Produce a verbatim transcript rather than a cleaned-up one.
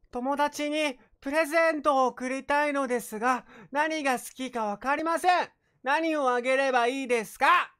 友達にプレゼントを贈りたいのですが、何が好きかわかりません。何をあげればいいですか？